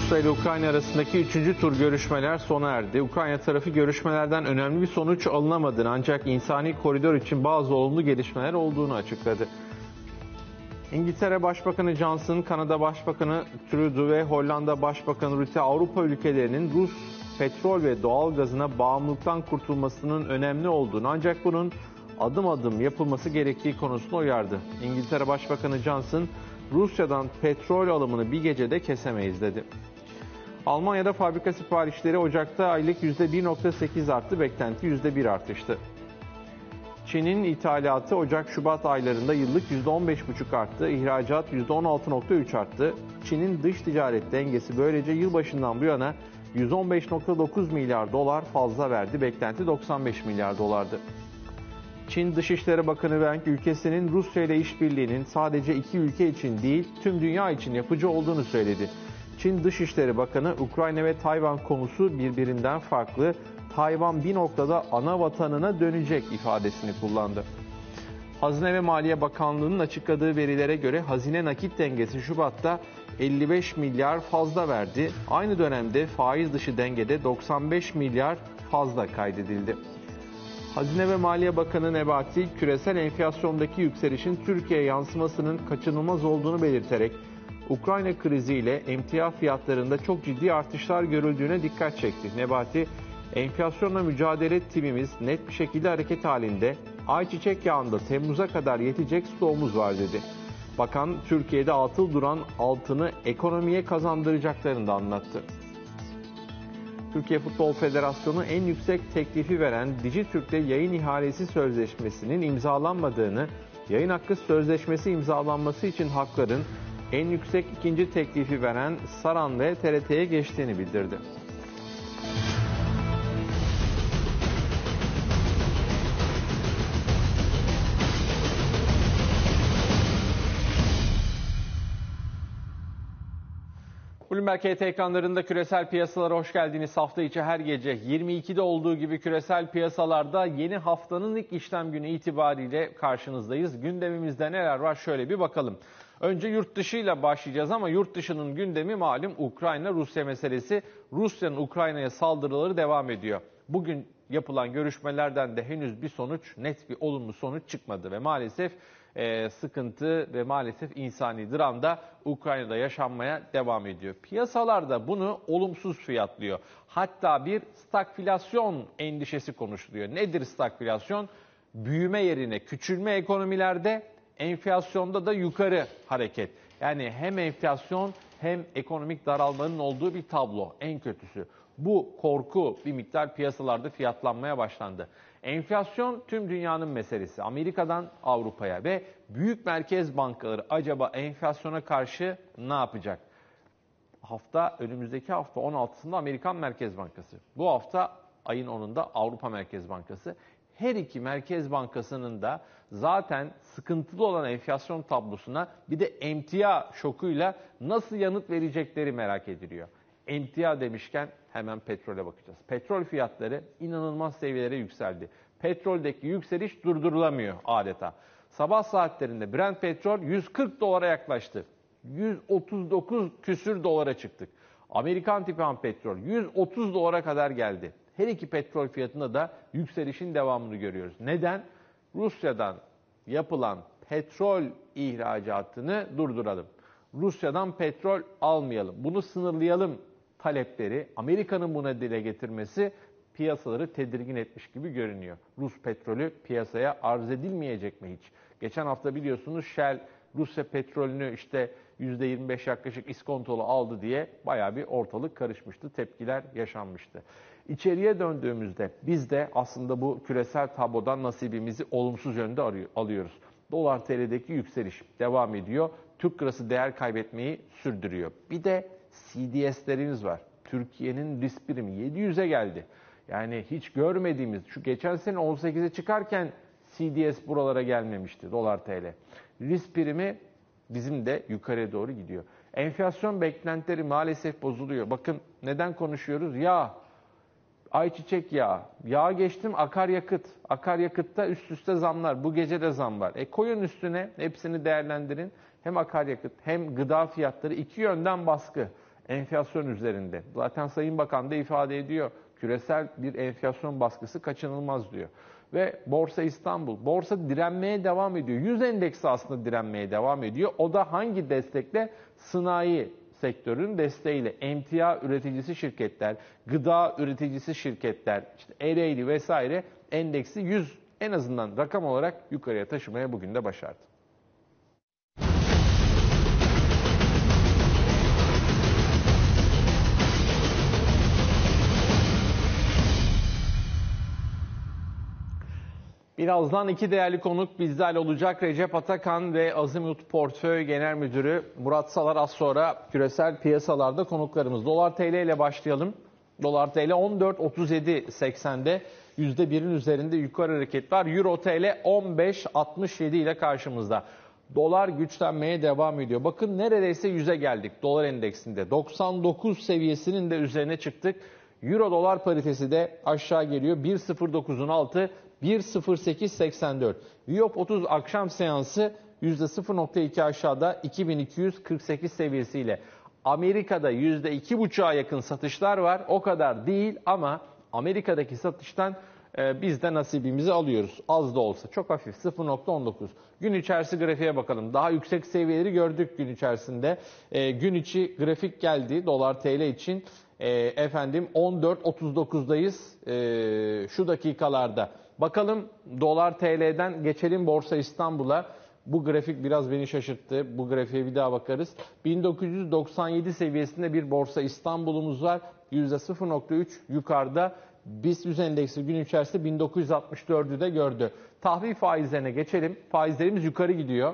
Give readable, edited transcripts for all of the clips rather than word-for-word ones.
Rusya ile Ukrayna arasındaki 3. tur görüşmeler sona erdi. Ukrayna tarafı görüşmelerden önemli bir sonuç alınamadığını ancak insani koridor için bazı olumlu gelişmeler olduğunu açıkladı. İngiltere Başbakanı Johnson, Kanada Başbakanı Trudeau ve Hollanda Başbakanı Rutte Avrupa ülkelerinin Rus petrol ve doğal gazına bağımlılıktan kurtulmasının önemli olduğunu ancak bunun adım adım yapılması gerektiği konusunda uyardı. İngiltere Başbakanı Johnson, Rusya'dan petrol alımını bir gecede kesemeyiz dedi. Almanya'da fabrika siparişleri Ocak'ta aylık %1,8 arttı, beklenti %1 artıştı. Çin'in ithalatı Ocak-Şubat aylarında yıllık %15,5 arttı, ihracat %16,3 arttı. Çin'in dış ticaret dengesi böylece yılbaşından bu yana 115,9 milyar dolar fazla verdi, beklenti 95 milyar dolardı. Çin Dışişleri Bakanı Wang, ülkesinin Rusya ile işbirliğinin sadece iki ülke için değil, tüm dünya için yapıcı olduğunu söyledi. Çin Dışişleri Bakanı, Ukrayna ve Tayvan konusu birbirinden farklı, Tayvan bir noktada ana vatanına dönecek ifadesini kullandı. Hazine ve Maliye Bakanlığı'nın açıkladığı verilere göre hazine nakit dengesi Şubat'ta 55 milyar fazla verdi. Aynı dönemde faiz dışı dengede 95 milyar fazla kaydedildi. Hazine ve Maliye Bakanı Nebati, küresel enflasyondaki yükselişin Türkiye'ye yansımasının kaçınılmaz olduğunu belirterek, Ukrayna kriziyle emtia fiyatlarında çok ciddi artışlar görüldüğüne dikkat çekti. Nebati, enflasyonla mücadele timimiz net bir şekilde hareket halinde, ayçiçek yağında Temmuz'a kadar yetecek stoğumuz var dedi. Bakan, Türkiye'de atıl duran altını ekonomiye kazandıracaklarını da anlattı. Türkiye Futbol Federasyonu en yüksek teklifi veren Dijitürk'te yayın ihalesi sözleşmesinin imzalanmadığını, yayın hakkı sözleşmesi imzalanması için hakların en yüksek ikinci teklifi veren Saran ve TRT'ye geçtiğini bildirdi. Bloomberg HT ekranlarında küresel piyasalara hoş geldiniz. Hafta içi her gece 22'de olduğu gibi küresel piyasalarda yeni haftanın ilk işlem günü itibariyle karşınızdayız. Gündemimizde neler var şöyle bir bakalım. Önce yurt dışıyla başlayacağız ama yurt dışının gündemi malum Ukrayna-Rusya meselesi. Rusya'nın Ukrayna'ya saldırıları devam ediyor. Bugün yapılan görüşmelerden de henüz bir sonuç, net bir olumlu sonuç çıkmadı ve maalesef sıkıntı ve maalesef insani dram da Ukrayna'da yaşanmaya devam ediyor. Piyasalar da bunu olumsuz fiyatlıyor. Hatta bir stagflasyon endişesi konuşuluyor. Nedir stagflasyon? Büyüme yerine küçülme ekonomilerde, enflasyonda da yukarı hareket. Yani hem enflasyon hem ekonomik daralmanın olduğu bir tablo, en kötüsü. Bu korku bir miktar piyasalarda fiyatlanmaya başlandı. Enflasyon tüm dünyanın meselesi. Amerika'dan Avrupa'ya ve büyük merkez bankaları acaba enflasyona karşı ne yapacak? Önümüzdeki hafta 16'sında Amerikan Merkez Bankası. Bu hafta ayın 10'unda Avrupa Merkez Bankası. Her iki merkez bankasının da zaten sıkıntılı olan enflasyon tablosuna bir de emtia şokuyla nasıl yanıt verecekleri merak ediliyor. Emtia demişken hemen petrole bakacağız. Petrol fiyatları inanılmaz seviyelere yükseldi. Petroldeki yükseliş durdurulamıyor adeta. Sabah saatlerinde Brent petrol 140 dolara yaklaştı. 139 küsür dolara çıktık. Amerikan tipi ham petrol 130 dolara kadar geldi. Her iki petrol fiyatında da yükselişin devamını görüyoruz. Neden? Rusya'dan yapılan petrol ihracatını durduralım. Rusya'dan petrol almayalım. Bunu sınırlayalım talepleri, Amerika'nın buna dile getirmesi piyasaları tedirgin etmiş gibi görünüyor. Rus petrolü piyasaya arz edilmeyecek mi hiç? Geçen hafta biliyorsunuz Shell Rusya petrolünü işte %25 yaklaşık iskontolu aldı diye bayağı bir ortalık karışmıştı, tepkiler yaşanmıştı. İçeriye döndüğümüzde biz de aslında bu küresel tablodan nasibimizi olumsuz yönde alıyoruz. Dolar TL'deki yükseliş devam ediyor. Türk lirası değer kaybetmeyi sürdürüyor. Bir de CDS'lerimiz var. Türkiye'nin risk primi 700'e geldi. Yani hiç görmediğimiz, şu geçen sene 18'e çıkarken CDS buralara gelmemişti, dolar TL. Risk primi bizim de yukarıya doğru gidiyor. Enflasyon beklentileri maalesef bozuluyor. Bakın neden konuşuyoruz? Yağ, ayçiçek yağı, yağ geçtim akaryakıt. Akaryakıtta üst üste zamlar, bu gece de zam var. Koyun üstüne hepsini değerlendirin. Hem akaryakıt hem gıda fiyatları iki yönden baskı. enflasyon üzerinde. Zaten Sayın Bakan da ifade ediyor. Küresel bir enflasyon baskısı kaçınılmaz diyor. Ve Borsa İstanbul, borsa direnmeye devam ediyor. 100 endeksi aslında direnmeye devam ediyor. O da hangi destekle? Sanayi sektörün desteğiyle emtia üreticisi şirketler, gıda üreticisi şirketler, işte Ereğli vesaire endeksi 100 en azından rakam olarak yukarıya taşımaya bugün de başardı. Birazdan iki değerli konuk bizlerle olacak. Recep Atakan ve Azimut Portföy Genel Müdürü Murat Salar az sonra küresel piyasalarda konuklarımız. Dolar TL ile başlayalım. Dolar TL 14.37.80'de %1'in üzerinde yukarı hareket var. Euro TL 15.67 ile karşımızda. Dolar güçlenmeye devam ediyor. Bakın neredeyse 100'e geldik dolar endeksinde. 99 seviyesinin de üzerine çıktık. Euro dolar paritesi de aşağı geliyor. 1.09'un altı 1.0884. Viyop 30 akşam seansı %0.2 aşağıda 2248 seviyesiyle. Amerika'da %2,5'a yakın satışlar var. O kadar değil ama Amerika'daki satıştan biz de nasibimizi alıyoruz. Az da olsa. Çok hafif 0.19. Gün içerisi grafiğe bakalım. Daha yüksek seviyeleri gördük gün içerisinde. Gün içi grafik geldi dolar TL için. Efendim 14.39'dayız şu dakikalarda. Bakalım dolar TL'den geçelim Borsa İstanbul'a. Bu grafik biraz beni şaşırttı. Bu grafiğe bir daha bakarız. 1997 seviyesinde bir Borsa İstanbul'umuz var. %0.3 yukarıda. BIST 100 endeksi gün içerisinde 1964'ü de gördü. Tahvil faizlerine geçelim. Faizlerimiz yukarı gidiyor.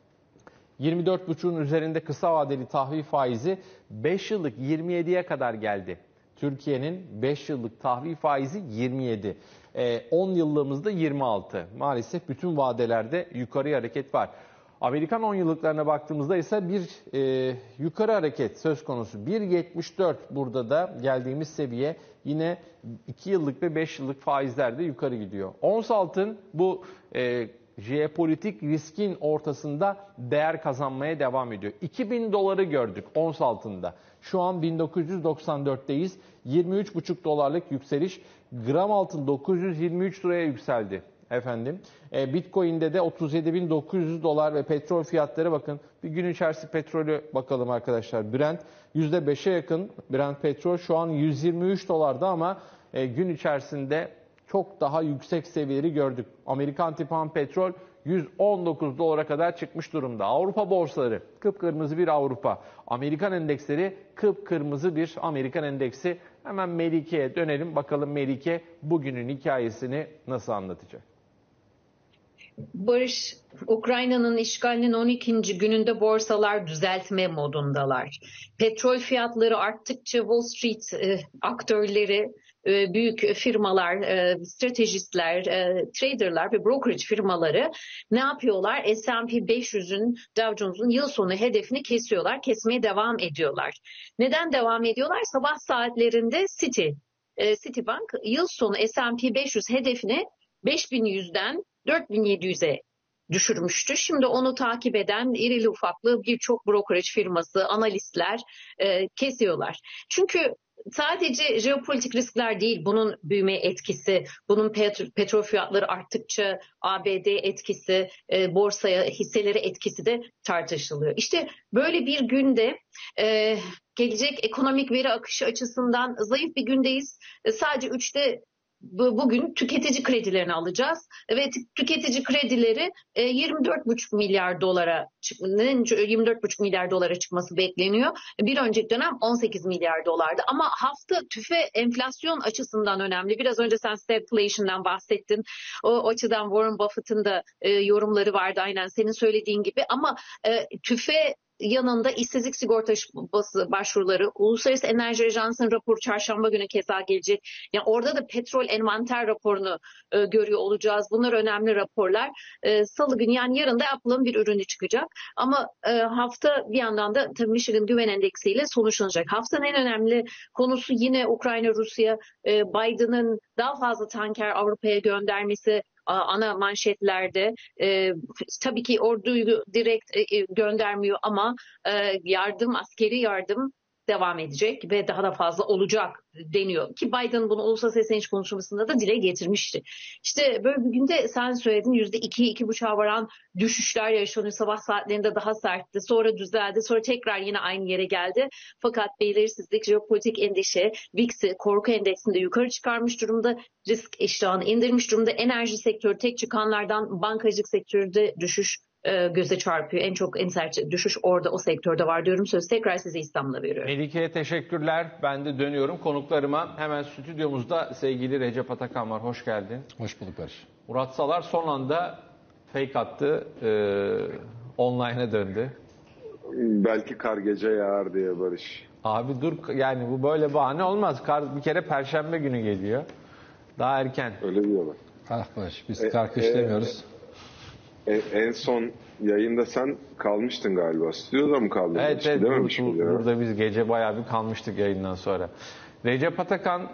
24,5'un üzerinde kısa vadeli tahvil faizi 5 yıllık 27'ye kadar geldi. Türkiye'nin 5 yıllık tahvil faizi 27. 10 yıllığımızda 26. Maalesef bütün vadelerde yukarı hareket var. Amerikan 10 yıllıklarına baktığımızda ise bir yukarı hareket söz konusu. 1.74 burada da geldiğimiz seviye, yine 2 yıllık ve 5 yıllık faizlerde yukarı gidiyor. Ons altın bu jeopolitik riskin ortasında değer kazanmaya devam ediyor. 2000 doları gördük ons altında. Şu an 1994'teyiz. 23,5 dolarlık yükseliş. Gram altın 923 liraya yükseldi. Efendim. Bitcoin'de de 37.900 dolar ve petrol fiyatları bakın. Bir gün içerisinde petrolü bakalım arkadaşlar. Brent %5'e yakın. Brent petrol şu an 123 dolarda ama gün içerisinde çok daha yüksek seviyeleri gördük. Amerikan tipan petrol 119 dolara kadar çıkmış durumda. Avrupa borsaları kıpkırmızı bir Avrupa. Amerikan endeksleri kıpkırmızı bir Amerikan endeksi. Hemen Melike'ye dönelim. Bakalım Melike bugünün hikayesini nasıl anlatacak? Barış, Ukrayna'nın işgalinin 12. gününde borsalar düzeltme modundalar. Petrol fiyatları arttıkça Wall Street aktörleri, büyük firmalar, stratejistler, traderlar ve brokerage firmaları ne yapıyorlar? S&P 500'ün, Dow Jones'un yıl sonu hedefini kesiyorlar, kesmeye devam ediyorlar. Neden devam ediyorlar? Sabah saatlerinde Citibank yıl sonu S&P 500 hedefini 5100'den 4700'e düşürmüştü. Şimdi onu takip eden irili ufaklı birçok brokerage firması, analistler kesiyorlar. Çünkü sadece jeopolitik riskler değil, bunun büyüme etkisi, bunun petrol fiyatları arttıkça ABD etkisi, borsaya, hisselere etkisi de tartışılıyor. İşte böyle bir günde gelecek ekonomik veri akışı açısından zayıf bir gündeyiz. Sadece 3'te bugün tüketici kredilerini alacağız ve tüketici kredileri 24,5 milyar dolara 24,5 milyar dolara çıkması bekleniyor. Bir önceki dönem 18 milyar dolardı. Ama hafta tüfe enflasyon açısından önemli. Biraz önce sen stagflation'dan bahsettin. O açıdan Warren Buffett'ın da yorumları vardı aynen senin söylediğin gibi. Ama tüfe yanında işsizlik sigortası başvuruları, Uluslararası Enerji Ajansı'nın raporu çarşamba günü keza gelecek. Yani orada da petrol envanter raporunu görüyor olacağız. Bunlar önemli raporlar. Salı günü yani yarın da Apple'ın bir ürünü çıkacak. Ama hafta bir yandan da tabii Michigan Güven Endeksi ile sonuçlanacak. Haftanın en önemli konusu yine Ukrayna-Rusya. Biden'ın daha fazla tanker Avrupa'ya göndermesi ana manşetlerde. Tabii ki orduyu direkt göndermiyor ama askeri yardım devam edecek ve daha da fazla olacak deniyor. Ki Biden bunu ulusal sesleniş konuşmasında da dile getirmişti. İşte böyle bir günde sen söyledin %2-2,5'a varan düşüşler yaşanıyor. Sabah saatlerinde daha sertti. Sonra düzeldi. Sonra tekrar yine aynı yere geldi. Fakat belirsizlik, jeopolitik endişe, VIX'i korku endeksinde yukarı çıkarmış durumda. Risk iştahını indirmiş durumda. Enerji sektörü tek çıkanlardan, bankacılık sektöründe düşüş göze çarpıyor. En sert düşüş orada, o sektörde var diyorum. Söz tekrar size İstanbul'a veriyorum. Melike'ye teşekkürler. Ben de dönüyorum konuklarıma. Hemen stüdyomuzda sevgili Recep Atakan var. Hoş geldin. Hoş bulduk Barış. Murat Salar son anda fake attı. Online'a döndü. Belki kar gece yağar diye Barış. Abi dur, yani bu böyle bahane olmaz. Kar bir kere Perşembe günü geliyor. Daha erken. Öyle diyorlar. Ah Barış, biz karkış demiyoruz. En son yayında sen kalmıştın galiba. Stüdyoda mı kaldın? Evet, burada biz gece bayağı bir kalmıştık yayından sonra. Recep Atakan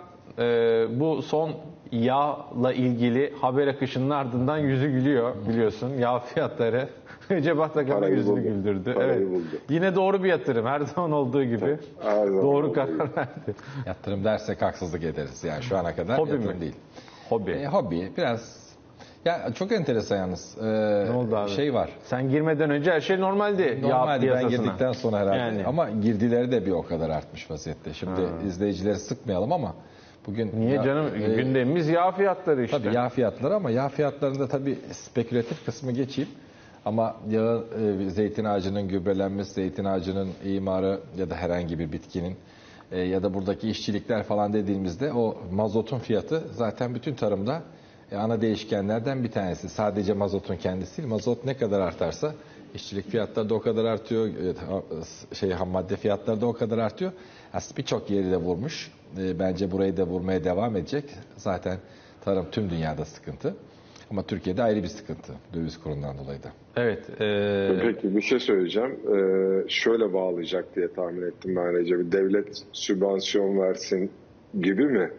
bu son yağla ilgili haber akışının ardından yüzü gülüyor biliyorsun. Yağ fiyatları Recep Atakan'ın yüzünü güldürdü. Evet. Buldu. Yine doğru bir yatırım, her zaman olduğu gibi. Doğru karar verdi. Yatırım dersek haksızlık ederiz. Yani şu ana kadar Hobi yatırım mi? değil. Hobi. Hobi biraz. Ya çok enteresan yalnız. Ne oldu abi? Şey var. Sen girmeden önce her şey normaldi. Normaldi, ben girdikten sonra herhalde. Yani. Ama girdileri de bir o kadar artmış vaziyette. Şimdi izleyicileri sıkmayalım ama bugün... Niye canım? Gündemimiz yağ fiyatları işte. Tabii yağ fiyatları, ama yağ fiyatlarında tabii spekülatif kısmı geçeyim. Ama yağı, zeytin ağacının gübrelenmesi, zeytin ağacının imarı ya da herhangi bir bitkinin ya da buradaki işçilikler falan dediğimizde o mazotun fiyatı zaten bütün tarımda ana değişkenlerden bir tanesi. Sadece mazotun kendisi değil, mazot ne kadar artarsa işçilik fiyatları da o kadar artıyor, ham madde fiyatları da o kadar artıyor. Aslında birçok yeri de vurmuş. Bence burayı da vurmaya devam edecek. Zaten tarım tüm dünyada sıkıntı. Ama Türkiye'de ayrı bir sıkıntı döviz kurundan dolayı da. Evet. Peki bir şey söyleyeceğim. Şöyle bağlayacak diye tahmin ettim ben Recep'i. Devlet sübvansiyon versin gibi mi?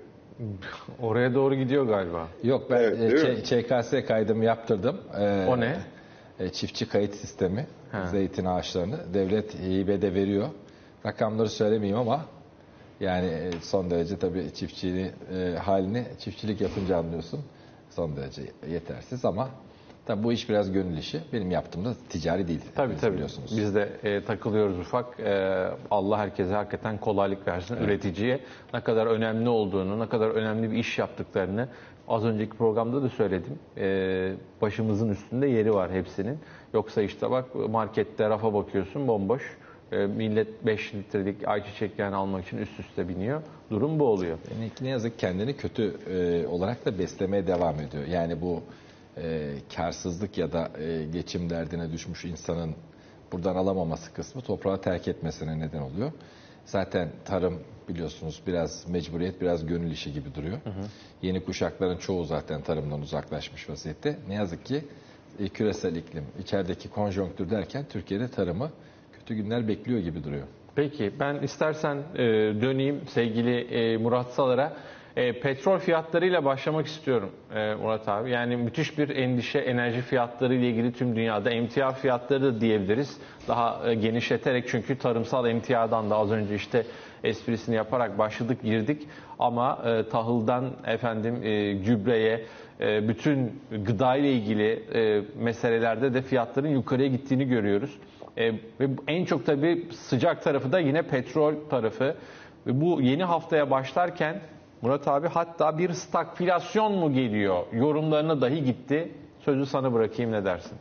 Oraya doğru gidiyor galiba. Yok, ben Evet, ÇKS kaydımı yaptırdım. O ne? Çiftçi kayıt sistemi. Ha. Zeytin ağaçlarını. Devlet hibede veriyor. Rakamları söylemeyeyim ama yani son derece tabii çiftçiliği halini çiftçilik yapınca anlıyorsun. Son derece yetersiz ama tabii bu iş biraz gönül işi. Benim yaptığımda ticari değil. Tabii. Biliyorsunuz. Biz de takılıyoruz ufak. Allah herkese hakikaten kolaylık versin, evet. Üreticiye ne kadar önemli olduğunu, ne kadar önemli bir iş yaptıklarını az önceki programda da söyledim. Başımızın üstünde yeri var hepsinin. Yoksa işte bak, markette rafa bakıyorsun bomboş. Millet 5 litrelik ayçiçek yağını almak için üst üste biniyor. Durum bu oluyor. Yani ne yazık kendini kötü olarak da beslemeye devam ediyor. Yani bu karsızlık ya da geçim derdine düşmüş insanın buradan alamaması kısmı toprağı terk etmesine neden oluyor. Zaten tarım biliyorsunuz biraz mecburiyet, biraz gönül işi gibi duruyor. Yeni kuşakların çoğu zaten tarımdan uzaklaşmış vaziyette. Ne yazık ki küresel iklim, içerideki konjonktür derken Türkiye'de tarımı kötü günler bekliyor gibi duruyor. Peki ben istersen döneyim sevgili Murat Salar'a. Petrol fiyatlarıyla başlamak istiyorum Murat abi. Yani müthiş bir endişe enerji fiyatları ile ilgili tüm dünyada. Emtia fiyatları da diyebiliriz. Daha genişleterek, çünkü tarımsal emtiadan da az önce işte esprisini yaparak başladık, girdik. Ama tahıldan gübreye, bütün gıda ile ilgili meselelerde de fiyatların yukarıya gittiğini görüyoruz. Ve en çok tabii sıcak tarafı da yine petrol tarafı. Ve bu yeni haftaya başlarken Murat abi hatta bir stagflasyon mu geliyor yorumlarına dahi gitti. Sözü sana bırakayım, ne dersin?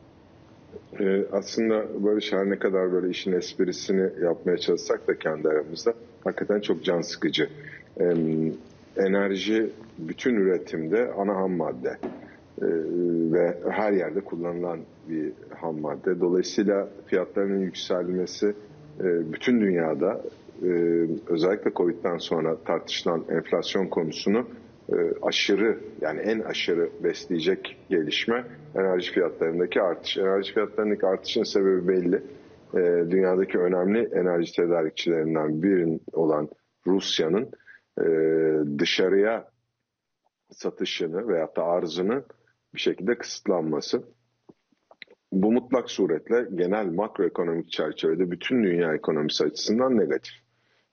Aslında Barış, her ne kadar böyle işin esprisini yapmaya çalışsak da kendi aramızda hakikaten çok can sıkıcı. Enerji bütün üretimde ana ham madde ve her yerde kullanılan bir ham madde. Dolayısıyla fiyatlarının yükselmesi bütün dünyada özellikle Covid'den sonra tartışılan enflasyon konusunu aşırı, yani en aşırı besleyecek gelişme enerji fiyatlarındaki artış. Enerji fiyatlarındaki artışın sebebi belli. Dünyadaki önemli enerji tedarikçilerinden biri olan Rusya'nın dışarıya satışını veyahut da arzını bir şekilde kısıtlanması. Bu mutlak suretle genel makroekonomik çerçevede bütün dünya ekonomisi açısından negatif.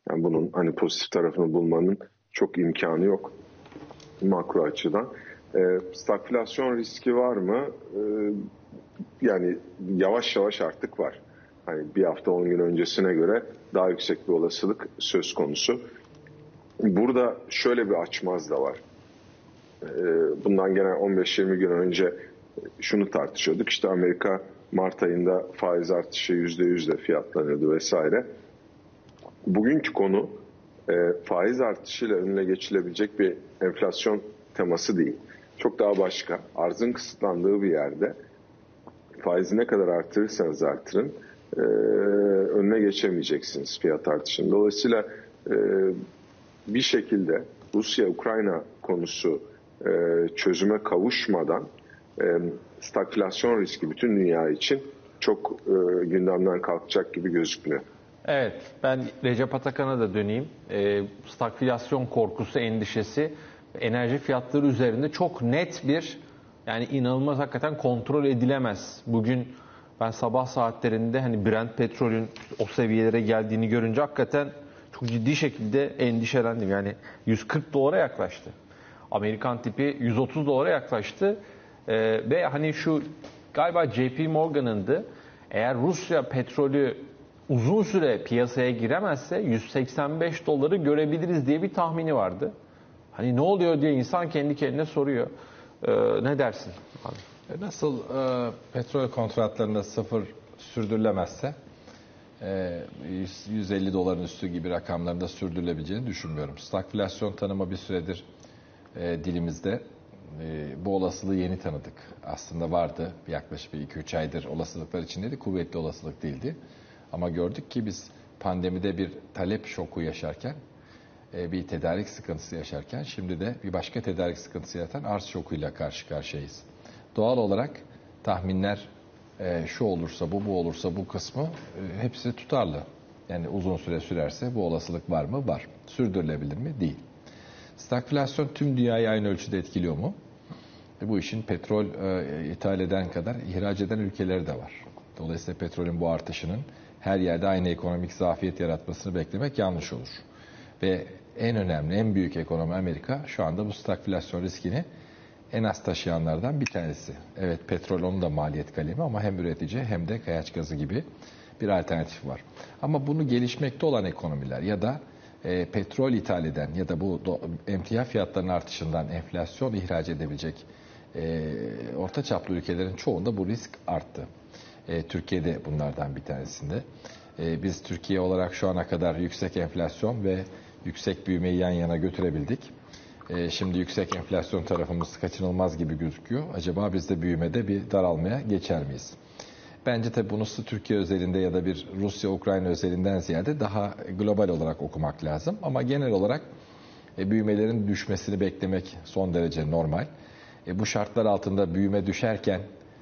Yani bunun hani pozitif tarafını bulmanın çok imkanı yok makro açıdan. Stagflasyon riski var mı? Yani yavaş yavaş artık var. Hani bir hafta 10 gün öncesine göre daha yüksek bir olasılık söz konusu. Burada şöyle bir açmaz da var. Bundan gene 15-20 gün önce şunu tartışıyorduk. İşte Amerika Mart ayında faiz artışı %100'le fiyatlanıyordu vesaire. Bugünkü konu faiz artışıyla önüne geçilebilecek bir enflasyon teması değil. Çok daha başka. Arzın kısıtlandığı bir yerde faizi ne kadar artırırsanız artırın önüne geçemeyeceksiniz fiyat artışının. Dolayısıyla bir şekilde Rusya-Ukrayna konusu çözüme kavuşmadan stagflasyon riski bütün dünya için çok gündemden kalkacak gibi gözükmüyor. Evet, ben Recep Atakan'a da döneyim. Stagflasyon korkusu, endişesi enerji fiyatları üzerinde çok net bir, yani inanılmaz, hakikaten kontrol edilemez. Bugün ben sabah saatlerinde hani Brent petrolün o seviyelere geldiğini görünce hakikaten çok ciddi şekilde endişelendim. Yani 140 dolara yaklaştı. Amerikan tipi 130 dolara yaklaştı. Ve hani şu galiba JP Morgan'ındı. Eğer Rusya petrolü uzun süre piyasaya giremezse 185 doları görebiliriz diye bir tahmini vardı. Hani ne oluyor diye insan kendi kendine soruyor. Ne dersin abi? Nasıl petrol kontratlarında sıfır sürdürülemezse 150 doların üstü gibi rakamlarında sürdürülebileceğini düşünmüyorum. Stagflasyon tanımı bir süredir dilimizde. Bu olasılığı yeni tanıdık. Aslında vardı. Yaklaşık 2-3 aydır olasılıklar içindeydi. Kuvvetli olasılık değildi. Ama gördük ki biz pandemide bir talep şoku yaşarken, bir tedarik sıkıntısı yaşarken, şimdi de bir başka tedarik sıkıntısı yaratan arz şokuyla karşı karşıyayız. Doğal olarak tahminler şu olursa bu olursa bu kısmı hepsi tutarlı. Yani uzun süre sürerse bu olasılık var mı? Var. Sürdürülebilir mi? Değil. Stagflasyon tüm dünyayı aynı ölçüde etkiliyor mu? Bu işin petrol ithal eden kadar ihraç eden ülkeleri de var. Dolayısıyla petrolün bu artışının her yerde aynı ekonomik zafiyet yaratmasını beklemek yanlış olur. Ve en önemli, en büyük ekonomi Amerika şu anda bu stagflasyon riskini en az taşıyanlardan bir tanesi. Evet, petrol onun da maliyet kalemi ama hem üretici hem de kayaç gazı gibi bir alternatif var. Ama bunu gelişmekte olan ekonomiler ya da petrol ithal eden ya da bu emtia fiyatlarının artışından enflasyon ihraç edebilecek orta çaplı ülkelerin çoğunda bu risk arttı. Türkiye'de bunlardan bir tanesinde. Biz Türkiye olarak şu ana kadar yüksek enflasyon ve yüksek büyümeyi yan yana götürebildik. Şimdi yüksek enflasyon tarafımız kaçınılmaz gibi gözüküyor. Acaba biz de büyümede bir daralmaya geçer miyiz? Bence tabii bunu Türkiye özelinde ya da bir Rusya-Ukrayna özelinden ziyade daha global olarak okumak lazım. Ama genel olarak büyümelerin düşmesini beklemek son derece normal. Bu şartlar altında büyüme düşerken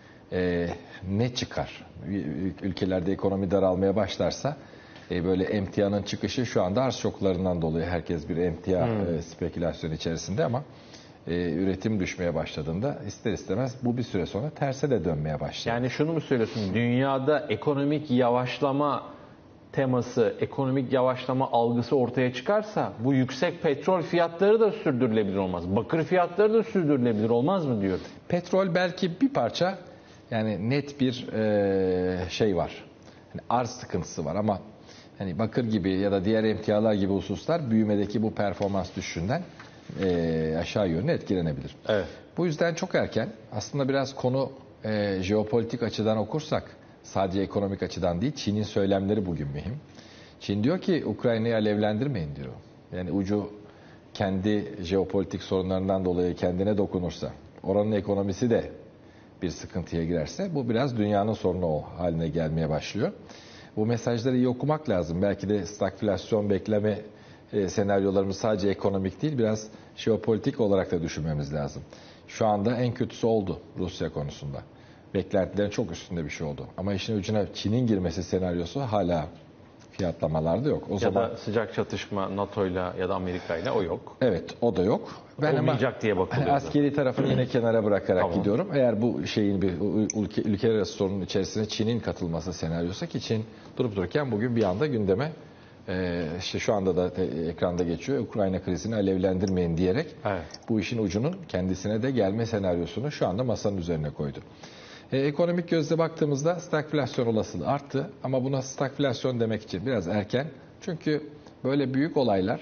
ne çıkar? Ülkelerde ekonomi daralmaya başlarsa böyle emtianın çıkışı şu anda arz şoklarından dolayı herkes bir emtia spekülasyonu içerisinde ama üretim düşmeye başladığında ister istemez bu bir süre sonra terse de dönmeye başlar. Yani şunu mu söylüyorsun? Dünyada ekonomik yavaşlama teması, ekonomik yavaşlama algısı ortaya çıkarsa bu yüksek petrol fiyatları da sürdürülebilir olmaz. Bakır fiyatları da sürdürülebilir olmaz mı diyor. Petrol belki bir parça, yani net bir şey var. Yani arz sıkıntısı var ama hani bakır gibi ya da diğer emtialar gibi hususlar büyümedeki bu performans düşüşünden aşağı yönlü etkilenebilir. Evet. Bu yüzden çok erken. Aslında biraz konu jeopolitik açıdan okursak, sadece ekonomik açıdan değil, Çin'in söylemleri bugün mühim. Çin diyor ki Ukrayna'yı alevlendirmeyin diyor. Yani ucu kendi jeopolitik sorunlarından dolayı kendine dokunursa, oranın ekonomisi de bir sıkıntıya girerse bu biraz dünyanın sorunu haline gelmeye başlıyor. Bu mesajları iyi okumak lazım. Belki de stagflasyon bekleme senaryolarımız sadece ekonomik değil, biraz jeopolitik olarak da düşünmemiz lazım. Şu anda en kötüsü oldu Rusya konusunda. Beklentilerin çok üstünde bir şey oldu. Ama işin ucuna Çin'in girmesi senaryosu hala fiyatlamalarda yok. O zaman da sıcak çatışma NATO'yla ya da Amerika'yla o yok. Evet, o da yok. Ben olmayacak diye bakılıyor. Askeri tarafını yine kenara bırakarak gidiyorum. Eğer bu şeyin bir ülkeler arası sorunun içerisine Çin'in katılması senaryosu, ki Çin durup dururken bugün bir anda gündeme İşte şu anda da ekranda geçiyor. Ukrayna krizini alevlendirmeyin diyerek Evet. bu işin ucunun kendisine de gelme senaryosunu şu anda masanın üzerine koydu. Ekonomik gözle baktığımızda stagflasyon olasılığı arttı ama buna stagflasyon demek için biraz erken. Çünkü böyle büyük olaylar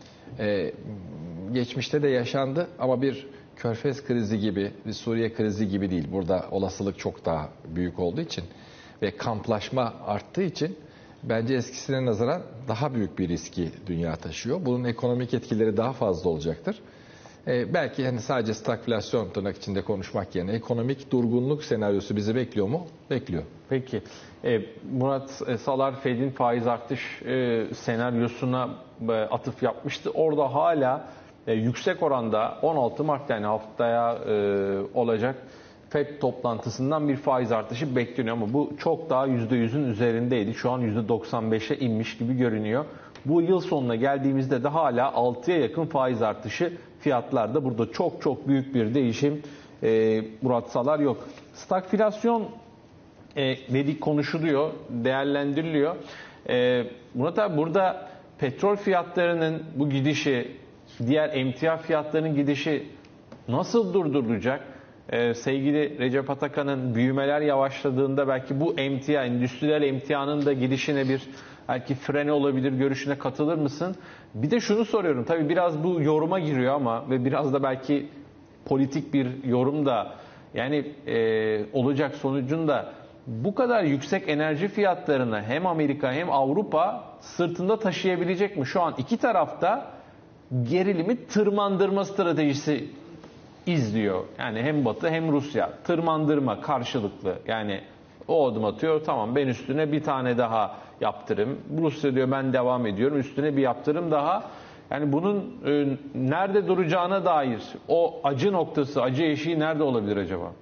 geçmişte de yaşandı ama bir Körfez krizi gibi, bir Suriye krizi gibi değil. Burada olasılık çok daha büyük olduğu için ve kamplaşma arttığı için bence eskisine nazaran daha büyük bir riski dünya taşıyor. Bunun ekonomik etkileri daha fazla olacaktır. Belki hani sadece stagflasyon tırnak içinde konuşmak yerine ekonomik durgunluk senaryosu bizi bekliyor mu? Bekliyor. Peki. Murat Salar Fed'in faiz artış senaryosuna atıf yapmıştı. Orada hala yüksek oranda 16 Mart yani haftaya olacak Fed toplantısından bir faiz artışı bekleniyor ama bu çok daha %100'ün üzerindeydi. Şu an %95'e inmiş gibi görünüyor. Bu yıl sonuna geldiğimizde de hala 6'ya yakın faiz artışı fiyatlarda. Burada çok çok büyük bir değişim Murat Salar yok. Stagflasyon dedik konuşuluyor, değerlendiriliyor. Murat abi burada petrol fiyatlarının bu gidişi, diğer emtia fiyatlarının gidişi nasıl durdurulacak? Sevgili Recep Atakan'ın büyümeler yavaşladığında belki bu emtia, endüstriyel emtianın da gidişine bir belki freni olabilir görüşüne katılır mısın? Bir de şunu soruyorum, tabii biraz bu yoruma giriyor ama ve biraz da belki politik bir yorum da yani olacak sonucunda bu kadar yüksek enerji fiyatlarını hem Amerika hem Avrupa sırtında taşıyabilecek mi? Şu an iki tarafta gerilimi tırmandırma stratejisi izliyor. Yani hem Batı hem Rusya tırmandırma karşılıklı. Yani o adım atıyor, tamam ben üstüne bir tane daha yaptırım. Rusya diyor ben devam ediyorum, üstüne bir yaptırım daha. Yani bunun nerede duracağına dair o acı noktası, acı eşiği nerede olabilir acaba?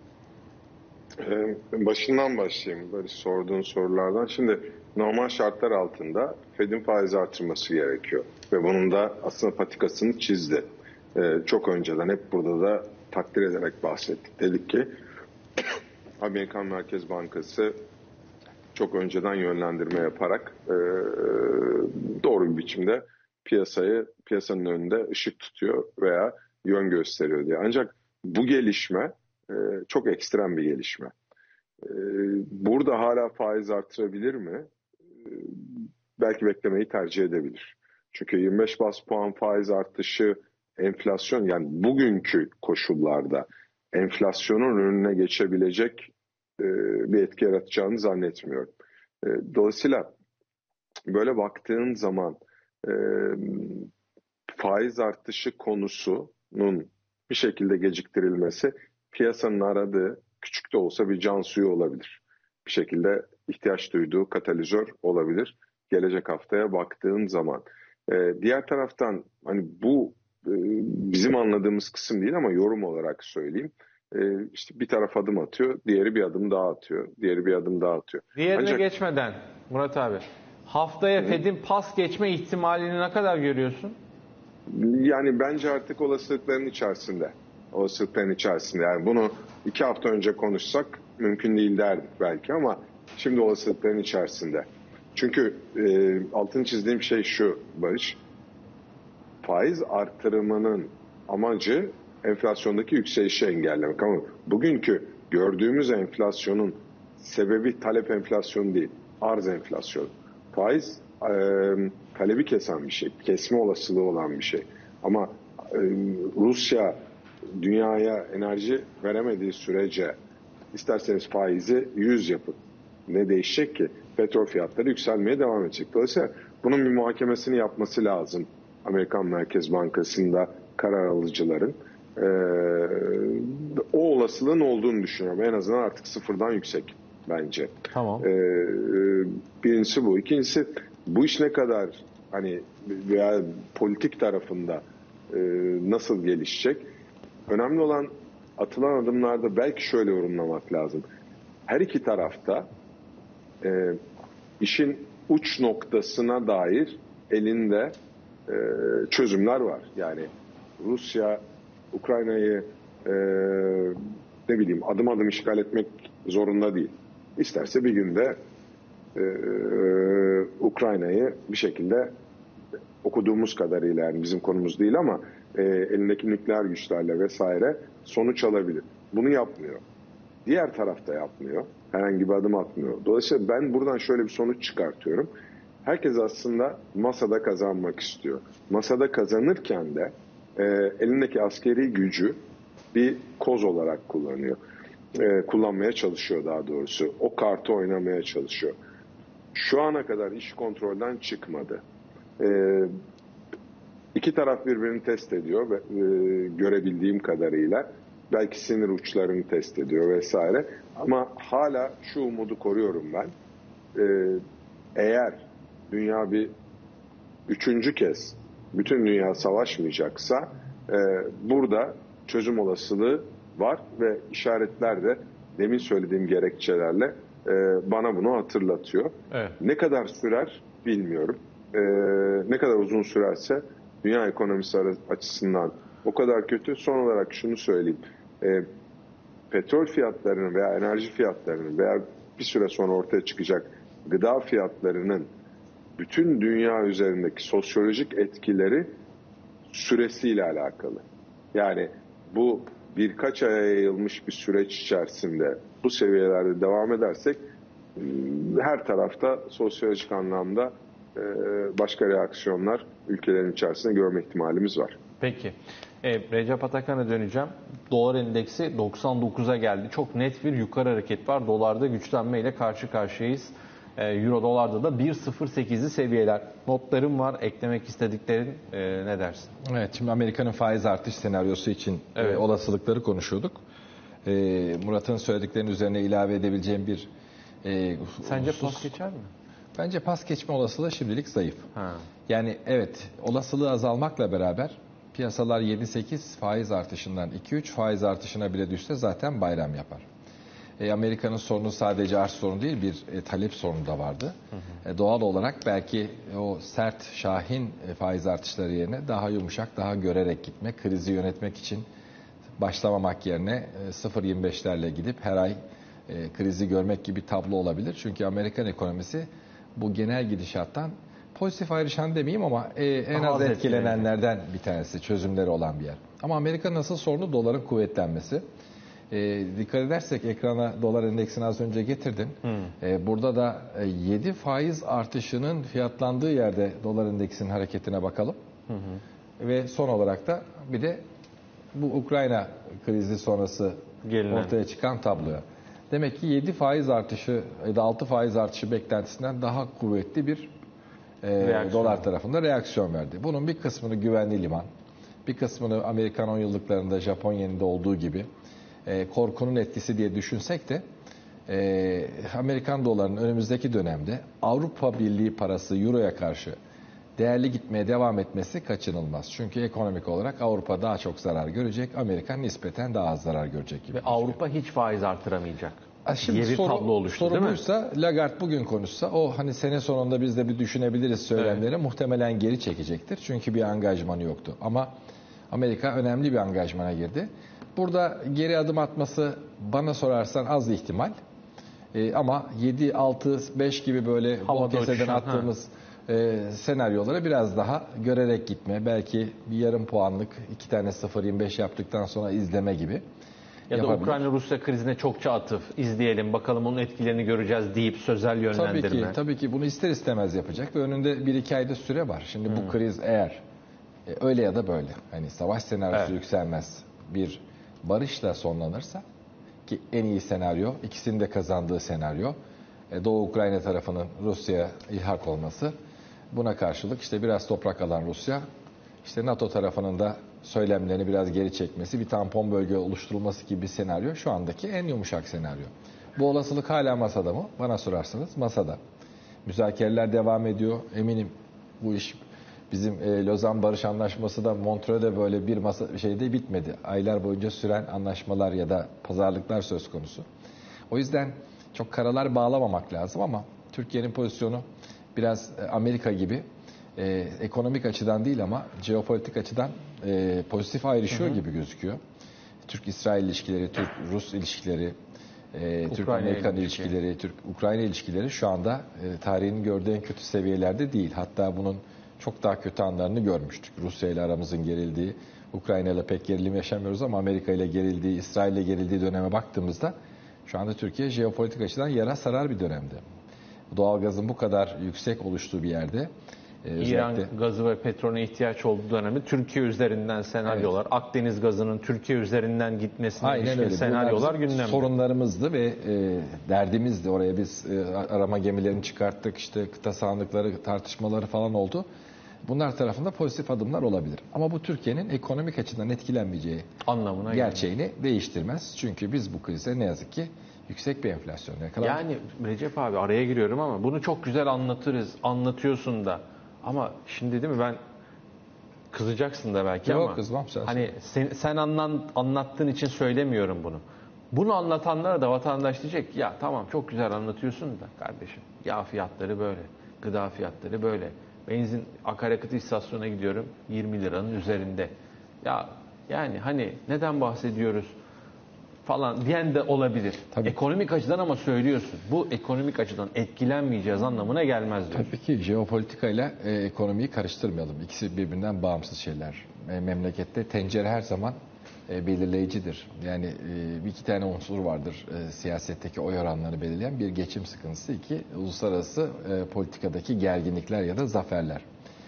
Başından başlayayım böyle sorduğun sorulardan. Şimdi normal şartlar altında Fed'in faiz artırması gerekiyor. Ve bunun da aslında patikasını çizdi. Çok önceden hep burada da takdir ederek bahsettik. Dedik ki Amerikan Merkez Bankası çok önceden yönlendirme yaparak doğru bir biçimde piyasanın önünde ışık tutuyor veya yön gösteriyor diye. Ancak bu gelişme çok ekstrem bir gelişme. Burada hala faiz artırabilir mi? Belki beklemeyi tercih edebilir. Çünkü 25 bas puan faiz artışı enflasyon yani bugünkü koşullarda enflasyonun önüne geçebilecek bir etki yaratacağını zannetmiyorum. Dolayısıyla böyle baktığın zaman faiz artışı konusunun bir şekilde geciktirilmesi piyasanın aradığı küçük de olsa bir can suyu olabilir. Bir şekilde ihtiyaç duyduğu katalizör olabilir. Gelecek haftaya baktığın zaman. Diğer taraftan hani bu bizim anladığımız kısım değil ama yorum olarak söyleyeyim. İşte bir taraf adım atıyor, diğeri bir adım daha atıyor, diğeri bir adım daha atıyor. Diğerine geçmeden Murat abi, haftaya Fed'in pas geçme ihtimalini ne kadar görüyorsun? Yani bence artık olasılıkların içerisinde. Olasılıkların içerisinde. Yani bunu 2 hafta önce konuşsak mümkün değil derdik belki ama şimdi olasılıkların içerisinde. Çünkü altını çizdiğim şey şu Barış. Faiz artırımının amacı enflasyondaki yükselişi engellemek ama bugünkü gördüğümüz enflasyonun sebebi talep enflasyonu değil, arz enflasyonu. Faiz talebi kesen bir şey, kesme olasılığı olan bir şey. Ama Rusya dünyaya enerji veremediği sürece isterseniz faizi 100 yapın. Ne değişecek ki? Petrol fiyatları yükselmeye devam edecek. Dolayısıyla bunun bir muhakemesini yapması lazım. Amerikan Merkez Bankası'nda karar alıcıların. O olasılığın olduğunu düşünüyorum. En azından artık sıfırdan yüksek bence. Tamam. Birincisi bu. İkincisi bu iş ne kadar hani veya politik tarafında nasıl gelişecek? Önemli olan atılan adımlarda belki şöyle yorumlamak lazım. Her iki tarafta işin uç noktasına dair elinde çözümler var. Yani Rusya Ukrayna'yı adım adım işgal etmek zorunda değil. İsterse bir günde Ukrayna'yı bir şekilde okuduğumuz kadarıyla, yani bizim konumuz değil ama elindeki nükleer güçlerle vesaire sonuç alabilir. Bunu yapmıyor. Diğer tarafta yapmıyor. Herhangi bir adım atmıyor. Dolayısıyla ben buradan şöyle bir sonuç çıkartıyorum. Herkes aslında masada kazanmak istiyor. Masada kazanırken de elindeki askeri gücü bir koz olarak kullanıyor. Kullanmaya çalışıyor daha doğrusu. O kartı oynamaya çalışıyor. Şu ana kadar iş kontrolden çıkmadı. İki taraf birbirini test ediyor ve görebildiğim kadarıyla belki sinir uçlarını test ediyor vesaire. Ama hala şu umudu koruyorum ben. Eğer dünya bir üçüncü kez bütün dünya savaşmayacaksa burada çözüm olasılığı var ve işaretler de demin söylediğim gerekçelerle bana bunu hatırlatıyor. Evet. Ne kadar sürer bilmiyorum. Ne kadar uzun sürerse dünya ekonomisi açısından o kadar kötü. Son olarak şunu söyleyeyim. Petrol fiyatlarının veya enerji fiyatlarının veya bir süre sonra ortaya çıkacak gıda fiyatlarının bütün dünya üzerindeki sosyolojik etkileri süresiyle alakalı. Yani bu birkaç aya yayılmış bir süreç içerisinde bu seviyelerde devam edersek her tarafta sosyolojik anlamda başka reaksiyonlar ülkelerin içerisinde görme ihtimalimiz var. Peki. Recep Atakan'a döneceğim. Dolar endeksi 99'a geldi. Çok net bir yukarı hareket var. Dolarda güçlenmeyle karşı karşıyayız. Euro dolarda da 1.08'li seviyeler. Notlarım var. Eklemek istediklerin ne dersin? Evet, şimdi Amerika'nın faiz artış senaryosu için olasılıkları konuşuyorduk. Murat'ın söylediklerinin üzerine ilave edebileceğim bir Sence husus. pas geçer mi? Bence pas geçme olasılığı şimdilik zayıf. Ha. Yani evet, olasılığı azalmakla beraber piyasalar 7-8 faiz artışından 2-3 faiz artışına bile düşse zaten bayram yapar. Amerika'nın sorunu sadece arz sorunu değil, bir talep sorunu da vardı. Doğal olarak belki o sert, şahin faiz artışları yerine daha yumuşak, daha görerek gitmek, krizi yönetmek için başlamamak yerine 0.25'lerle gidip her ay krizi görmek gibi bir tablo olabilir. Çünkü Amerikan ekonomisi bu genel gidişattan pozitif ayrışan demeyeyim ama en az etkilenenlerden bir tanesi, çözümleri olan bir yer. Ama Amerika'nın asıl sorunu doların kuvvetlenmesi. Dikkat edersek ekrana dolar endeksini az önce getirdim. Burada da 7 faiz artışının fiyatlandığı yerde dolar endeksinin hareketine bakalım. Ve son olarak da bir de bu Ukrayna krizi sonrası ortaya çıkan tabloya. Demek ki 7 faiz artışı ya da 6 faiz artışı beklentisinden daha kuvvetli bir dolar tarafında reaksiyon verdi. Bunun bir kısmını güvenli liman, bir kısmını Amerikan 10 yıllıklarında Japon yeninde olduğu gibi korkunun etkisi diye düşünsek de Amerikan dolarının önümüzdeki dönemde Avrupa Birliği parası Euro'ya karşı değerli gitmeye devam etmesi kaçınılmaz. Çünkü ekonomik olarak Avrupa daha çok zarar görecek, Amerika nispeten daha az zarar görecek gibi. Ve Avrupa hiç faiz artıramayacak. Şimdi bir tablo oluştu değil mi? Sorumluysa Lagarde bugün konuşsa o hani sene sonunda biz de bir düşünebiliriz söylemleri muhtemelen geri çekecektir. Çünkü bir angajmanı yoktu. Ama Amerika önemli bir angajmana girdi. Burada geri adım atması bana sorarsan az ihtimal. Ama 7, 6, 5 gibi böyle bol keseden attığımız senaryolara biraz daha görerek gitme. Belki bir yarım puanlık 2 tane 0.25 yaptıktan sonra izleme gibi. Ya da Ukrayna-Rusya krizine çokça atıf, izleyelim, bakalım onun etkilerini göreceğiz deyip sözel yönlendirme. Tabii ki bunu ister istemez yapacak ve önünde 1-2 ayda süre var. Şimdi bu kriz eğer öyle ya da böyle, hani savaş senaryosu yükselmez, bir barışla sonlanırsa, ki en iyi senaryo, ikisinin de kazandığı senaryo, Doğu Ukrayna tarafının Rusya'ya ilhak olması, buna karşılık işte biraz toprak alan Rusya, işte NATO tarafının da söylemlerini biraz geri çekmesi, bir tampon bölge oluşturulması gibi bir senaryo şu andaki en yumuşak senaryo. Bu olasılık hala masada mı? Bana sorarsanız masada. Müzakereler devam ediyor. Eminim bu iş bizim Lozan Barış Anlaşması da Montreux'de böyle bir masa şeyde bitmedi. Aylar boyunca süren anlaşmalar ya da pazarlıklar söz konusu. O yüzden çok karalar bağlamamak lazım ama Türkiye'nin pozisyonu biraz Amerika gibi ekonomik açıdan değil ama jeopolitik açıdan pozitif ayrışıyor gibi gözüküyor. Türk-İsrail ilişkileri, Türk-Rus ilişkileri, Türk-Amerikan ilişkileri, Türk-Ukrayna ilişkileri şu anda tarihinin gördüğü en kötü seviyelerde değil. Hatta bunun çok daha kötü anlarını görmüştük. Rusya ile aramızın gerildiği, Ukrayna ile pek gerilim yaşamıyoruz ama Amerika ile gerildiği, İsrail ile gerildiği döneme baktığımızda şu anda Türkiye jeopolitik açıdan yara sarar bir dönemde. Doğalgazın bu kadar yüksek oluştuğu bir yerde İran gazı ve petrolüne ihtiyaç olduğu dönemde Türkiye üzerinden senaryolar, evet. Akdeniz gazının Türkiye üzerinden gitmesine ilişkin senaryolar gündemde. Sorunlarımızdı ve derdimizdi. Oraya biz arama gemilerini çıkarttık, işte kıta sahanlıkları tartışmaları falan oldu. Bunlar tarafında pozitif adımlar olabilir. Ama bu Türkiye'nin ekonomik açıdan etkilenmeyeceği anlamına gerçeğini değiştirmez. Çünkü biz bu krize ne yazık ki yüksek bir enflasyon yakaladık. Yani Recep abi araya giriyorum ama bunu çok güzel anlatıyorsun da. Ama şimdi değil mi ben kızacaksın da belki. Yok, ama kızmam sen. Hani sen anlattığın için söylemiyorum bunu. Bunu anlatanlara da vatandaş diyecek ya tamam çok güzel anlatıyorsun da kardeşim yağ fiyatları böyle, gıda fiyatları böyle. Benzin akaryakıt istasyonuna gidiyorum 20 liranın üzerinde. Ya yani hani neden bahsediyoruz falan diyen de olabilir. Tabii. Ekonomik açıdan ama söylüyorsun. Bu ekonomik açıdan etkilenmeyeceğiz anlamına gelmez diyor. Tabii ki jeopolitikayla ekonomiyi karıştırmayalım. İkisi birbirinden bağımsız şeyler. Memlekette tencere her zaman belirleyicidir. Yani iki tane unsur vardır siyasetteki oy oranlarını belirleyen. Bir geçim sıkıntısı, iki uluslararası politikadaki gerginlikler ya da zaferler.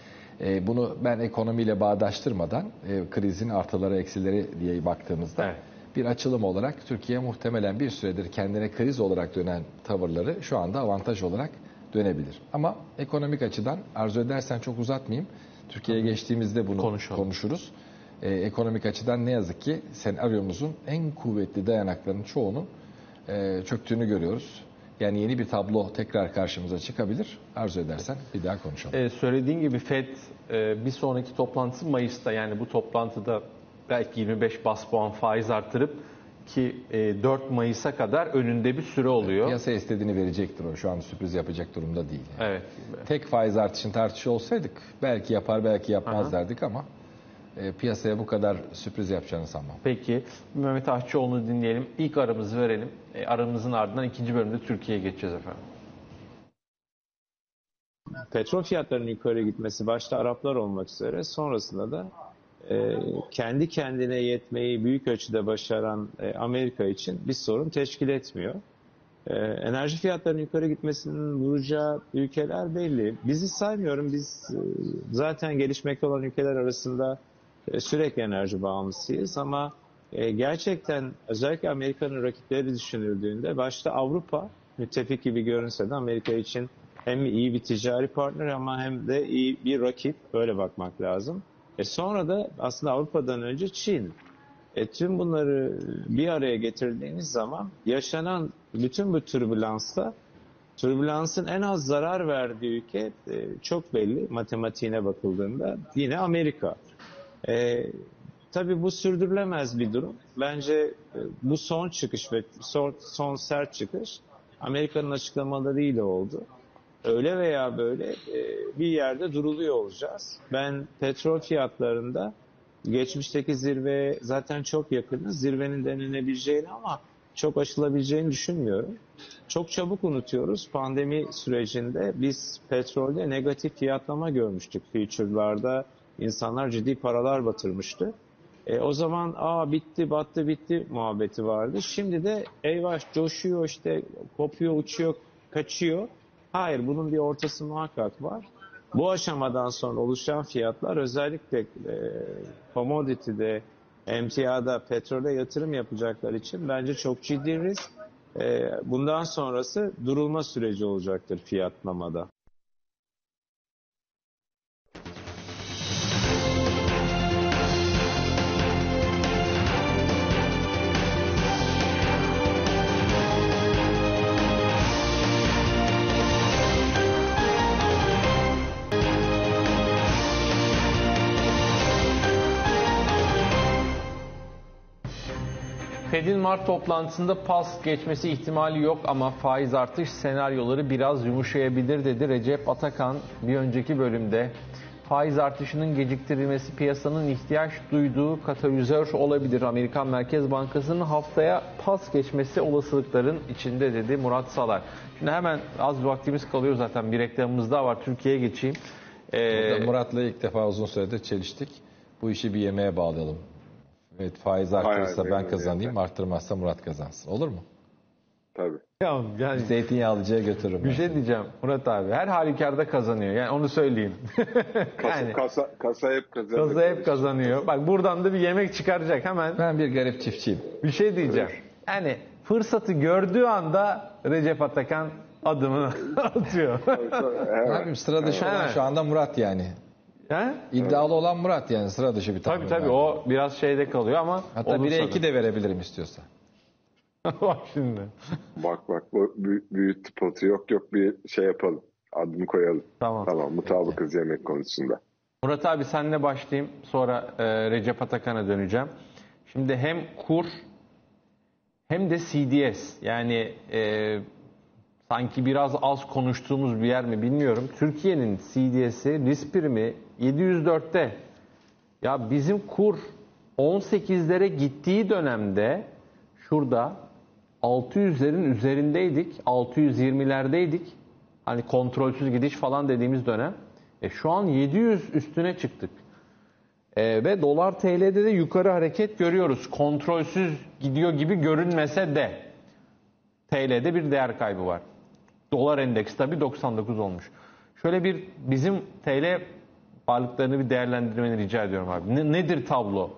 Bunu ben ekonomiyle bağdaştırmadan krizin artıları eksileri diye baktığımızda evet. Bir açılım olarak Türkiye muhtemelen bir süredir kendine kriz olarak dönen tavırları şu anda avantaj olarak dönebilir. Ama ekonomik açıdan arzu edersen çok uzatmayayım. Türkiye'ye geçtiğimizde bunu konuşuruz. Ekonomik açıdan ne yazık ki senaryomuzun en kuvvetli dayanaklarının çoğunun çöktüğünü görüyoruz. Yani yeni bir tablo tekrar karşımıza çıkabilir. Arzu edersen bir daha konuşalım. Söylediğin gibi FED bir sonraki toplantısı Mayıs'ta, yani bu toplantıda belki 25 bas puan faiz artırıp ki 4 Mayıs'a kadar önünde bir süre oluyor. Piyasa istediğini verecektir o. Şu an sürpriz yapacak durumda değil. Yani. Evet. Tek faiz artışını tartışıyor olsaydık belki yapar belki yapmaz derdik ama piyasaya bu kadar sürpriz yapacağını sanmam. Peki Mehmet Aşçıoğlu'nu dinleyelim. İlk aramızı verelim. Aramızın ardından ikinci bölümde Türkiye'ye geçeceğiz efendim. Petrol fiyatlarının yukarı gitmesi başta Araplar olmak üzere sonrasında da kendi kendine yetmeyi büyük ölçüde başaran Amerika için bir sorun teşkil etmiyor. Enerji fiyatlarının yukarı gitmesinin vuracağı ülkeler belli. Bizi saymıyorum. Biz zaten gelişmekte olan ülkeler arasında sürekli enerji bağımlısıyız ama gerçekten özellikle Amerika'nın rakipleri düşünüldüğünde başta Avrupa müttefik gibi görünse de Amerika için hem iyi bir ticari partner ama hem de iyi bir rakip, böyle bakmak lazım. Sonra da aslında Avrupa'dan önce Çin. Tüm bunları bir araya getirdiğiniz zaman yaşanan bütün bu türbülansın en az zarar verdiği ülke çok belli matematiğine bakıldığında yine Amerika. Tabii bu sürdürülemez bir durum. Bence bu son çıkış ve son sert çıkış Amerika'nın açıklamalarıyla oldu. Öyle veya böyle bir yerde duruluyor olacağız. Ben petrol fiyatlarında geçmişteki zirveye zaten çok yakınız. Zirvenin denenebileceğini ama çok aşılabileceğini düşünmüyorum. Çok çabuk unutuyoruz. Pandemi sürecinde biz petrolde negatif fiyatlama görmüştük. Future'larda insanlar ciddi paralar batırmıştı. O zaman bitti, battı, bitti muhabbeti vardı. Şimdi de eyvah coşuyor, işte kopuyor, uçuyor, kaçıyor. Hayır, bunun bir ortası muhakkak var. Bu aşamadan sonra oluşan fiyatlar özellikle commodity'de, emtiada, petrole yatırım yapacaklar için bence çok ciddi risk. Bundan sonrası durulma süreci olacaktır fiyatlamada. Fed'in Mart toplantısında pas geçmesi ihtimali yok ama faiz artış senaryoları biraz yumuşayabilir dedi Recep Atakan bir önceki bölümde. faiz artışının geciktirilmesi piyasanın ihtiyaç duyduğu katalizör olabilir. Amerikan Merkez Bankası'nın haftaya pas geçmesi olasılıkların içinde dedi Murat Salar. Şimdi hemen az bir vaktimiz kalıyor zaten. Bir reklamımız daha var. Türkiye'ye geçeyim. Burada Murat'la ilk defa uzun süredir çeliştik. Bu işi bir yemeğe bağlayalım. Evet, faiz artırırsa Hayır, ben kazanayım, arttırmazsa Murat kazansın. Olur mu? Tabii. Ya, yani Zeytinyağlıcıya götürürüm. bir ben şey seni. diyeceğim Murat abi. Her halükarda kazanıyor. Yani onu söyleyeyim. Yani Kasa hep kazanıyor. kasa hep kazanıyor. Bak buradan da bir yemek çıkaracak hemen. Ben bir garip çiftçiyim. Bir şey diyeceğim. Yani fırsatı gördüğü anda Recep Atakan adımını atıyor. Abim sıra dışı olan Evet. şu anda Murat yani. He? İddialı olan Murat yani, sıra dışı bir tahmin. Tabii var. o biraz şeyde kalıyor ama Hatta olursa 1'e da. 2 de verebilirim istiyorsa. Bak şimdi. Bak bu büyüttü potu. Yok bir şey yapalım. Adını koyalım. Tamam. Mutabıkız yemek konusunda. Murat abi senle başlayayım. Sonra Recep Atakan'a döneceğim. Şimdi hem kur hem de CDS. Yani sanki biraz az konuştuğumuz bir yer mi bilmiyorum. Türkiye'nin CDS'i risk primi 704'te. Ya bizim kur 18'lere gittiği dönemde şurada 600'lerin üzerindeydik. 620'lerdeydik. Hani kontrolsüz gidiş falan dediğimiz dönem. Şu an 700 üstüne çıktık. Ve dolar TL'de de yukarı hareket görüyoruz. Kontrolsüz gidiyor gibi görünmese de TL'de bir değer kaybı var. Dolar endeks tabii 99 olmuş. Şöyle bir bizim TL varlıklarını bir değerlendirmeni rica ediyorum abi. Nedir tablo?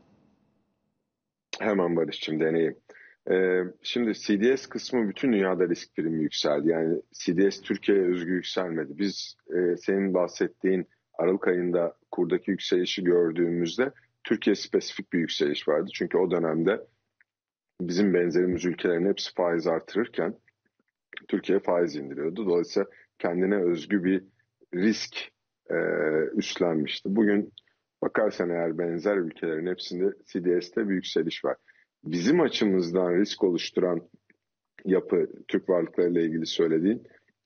Hemen Barış'cığım deneyeyim. Şimdi CDS kısmı bütün dünyada risk primi yükseldi. Yani CDS Türkiye'ye özgü yükselmedi. Biz senin bahsettiğin Aralık ayında kurdaki yükselişi gördüğümüzde Türkiye spesifik bir yükseliş vardı. Çünkü o dönemde bizim benzerimiz ülkelerin hepsi faiz artırırken Türkiye faiz indiriyordu. Dolayısıyla kendine özgü bir risk üstlenmişti. Bugün bakarsan eğer benzer ülkelerin hepsinde CDS'te bir yükseliş var. Bizim açımızdan risk oluşturan yapı, Türk varlıklarıyla ilgili söylediğin,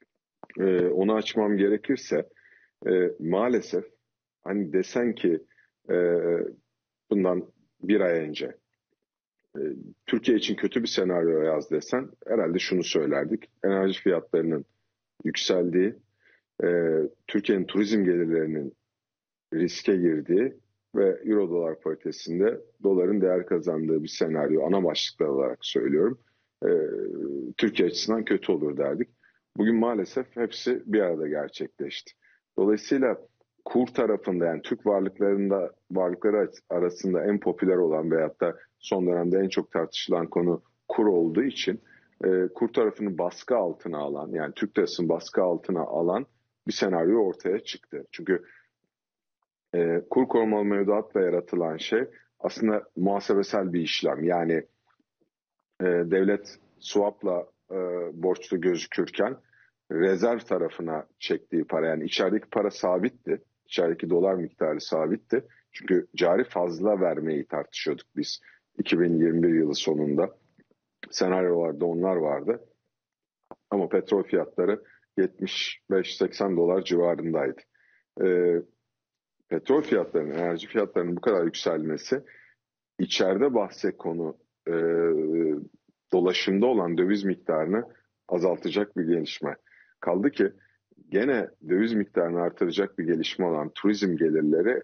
onu açmam gerekirse maalesef hani desen ki bundan bir ay önce Türkiye için kötü bir senaryo yaz desen herhalde şunu söylerdik. Enerji fiyatlarının yükseldiği, Türkiye'nin turizm gelirlerinin riske girdiği ve euro dolar paritesinde doların değer kazandığı bir senaryo ana başlıklar olarak söylüyorum. Türkiye açısından kötü olur derdik. Bugün maalesef hepsi bir arada gerçekleşti. Dolayısıyla kur tarafında yani Türk varlıkları arasında en popüler olan veyahut da son dönemde en çok tartışılan konu kur olduğu için kur tarafını baskı altına alan yani Türk lirasını baskı altına alan bir senaryo ortaya çıktı. Çünkü kur korumalı mevduatla yaratılan şey aslında muhasebesel bir işlem. Yani devlet swap'la borçlu gözükürken rezerv tarafına çektiği para yani içerideki para sabitti. İçerideki dolar miktarı sabitti. Çünkü cari fazla vermeyi tartışıyorduk biz 2021 yılı sonunda. Senaryolarda onlar vardı. Ama petrol fiyatları 75-80 dolar civarındaydı. Petrol fiyatlarının, enerji fiyatlarının bu kadar yükselmesi içeride bahse konu dolaşımda olan döviz miktarını azaltacak bir gelişme. Kaldı ki gene döviz miktarını artıracak bir gelişme olan turizm gelirleri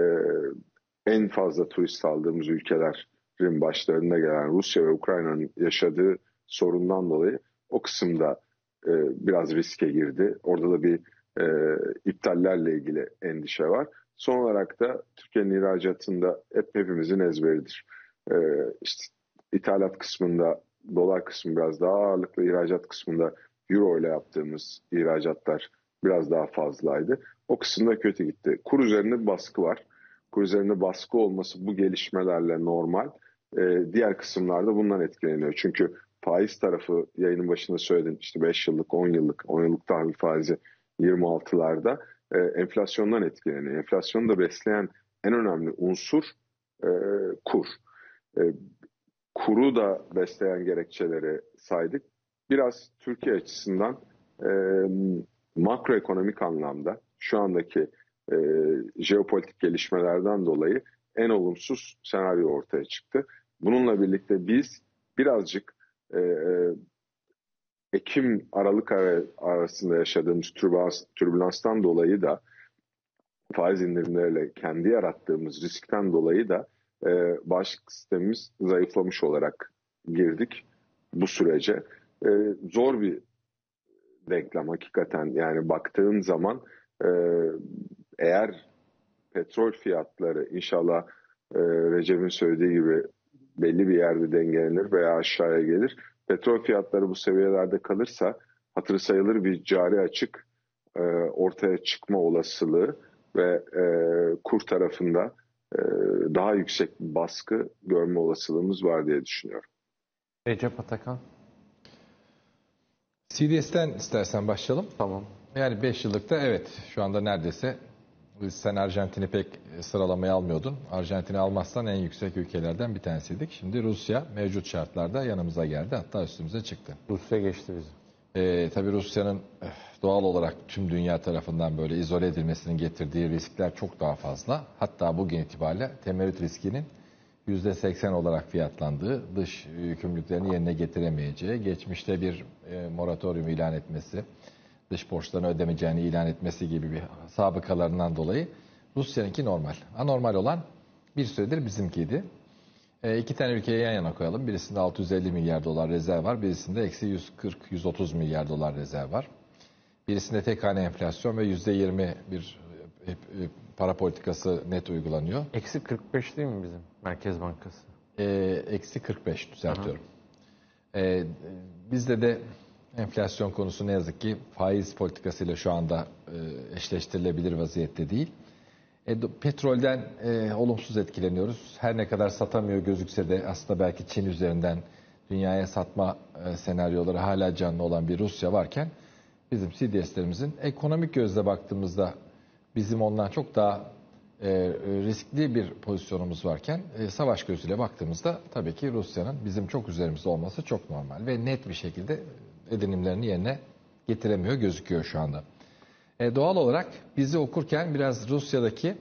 en fazla turist aldığımız ülkelerin başlarında gelen Rusya ve Ukrayna'nın yaşadığı sorundan dolayı o kısımda biraz riske girdi. Orada da bir iptallerle ilgili endişe var. Son olarak da Türkiye'nin ihracatında hepimizin ezberidir. İşte ithalat kısmında dolar kısmı biraz daha ağırlıklı, ihracat kısmında euro ile yaptığımız ihracatlar biraz daha fazlaydı. O kısımda kötü gitti. Kur üzerinde baskı var. Kur üzerinde baskı olması bu gelişmelerle normal. Diğer kısımlarda bundan etkileniyor. Çünkü faiz tarafı yayının başında söyledim işte 5 yıllık, 10 yıllık tahvil faizi 26'larda enflasyondan etkileniyor. Enflasyonu da besleyen en önemli unsur kur. Kuru da besleyen gerekçeleri saydık. Biraz Türkiye açısından makroekonomik anlamda şu andaki jeopolitik gelişmelerden dolayı en olumsuz senaryo ortaya çıktı. Bununla birlikte biz birazcık Ekim-Aralık arasında yaşadığımız türbülanstan dolayı da faiz indirimleriyle kendi yarattığımız riskten dolayı da bağışıklık sistemimiz zayıflamış olarak girdik bu sürece. Zor bir denklem hakikaten, yani baktığın zaman eğer petrol fiyatları inşallah Recep'in söylediği gibi belli bir yerde dengelenir veya aşağıya gelir. Petrol fiyatları bu seviyelerde kalırsa hatırı sayılır bir cari açık ortaya çıkma olasılığı ve kur tarafında daha yüksek bir baskı görme olasılığımız var diye düşünüyorum. Recep Atakan. CDS'ten istersen başlayalım. Tamam. Yani 5 yıllıkta evet şu anda neredeyse sen Arjantin'i pek sıralamaya almıyordun. Arjantin'i almazsan en yüksek ülkelerden bir tanesiydik. Şimdi Rusya mevcut şartlarda yanımıza geldi, hatta üstümüze çıktı. Rusya geçti bizi. Tabii Rusya'nın doğal olarak tüm dünya tarafından böyle izole edilmesinin getirdiği riskler çok daha fazla. Hatta bugün itibariyle temerrüt riskinin %80 olarak fiyatlandığı, dış yükümlülüklerini yerine getiremeyeceği, geçmişte bir moratorium ilan etmesi, dış borçlarını ödemeyeceğini ilan etmesi gibi bir sabıkalarından dolayı Rusya'nınki normal. Anormal olan bir süredir bizimkiydi. İki tane ülkeyi yan yana koyalım. Birisinde 650 milyar dolar rezerv var. Birisinde eksi 140-130 milyar dolar rezerv var. Birisinde tek hane enflasyon ve %20 bir para politikası net uygulanıyor. Eksi 45 değil mi bizim Merkez Bankası? Eksi 45 düzeltiyorum. Bizde de enflasyon konusu ne yazık ki faiz politikasıyla şu anda eşleştirilebilir vaziyette değil. Petrolden olumsuz etkileniyoruz. Her ne kadar satamıyor gözükse de aslında belki Çin üzerinden dünyaya satma senaryoları hala canlı olan bir Rusya varken bizim CDS'lerimizin ekonomik gözle baktığımızda bizim ondan çok daha riskli bir pozisyonumuz varken savaş gözüyle baktığımızda tabii ki Rusya'nın bizim çok üzerimizde olması çok normal ve net bir şekilde edinimlerini yerine getiremiyor gözüküyor şu anda. Doğal olarak bizi okurken biraz Rusya'daki